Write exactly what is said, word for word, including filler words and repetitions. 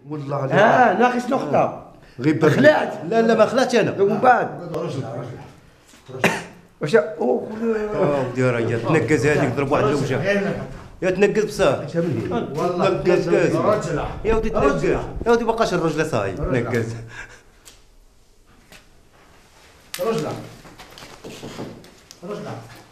والله عليك. ها ناقص نقطة. غير خلعت. لا لا ما خلعتش انا. ومن بعد رجلك رجلك واش اوه ودي راه تنقز هذيك ضرب واحد الوجه. يا تنقز بصح. والله تنقز رجله. يا ودي تنقز. يا ودي بقاش الرجله صاي تنقز. رجله رجله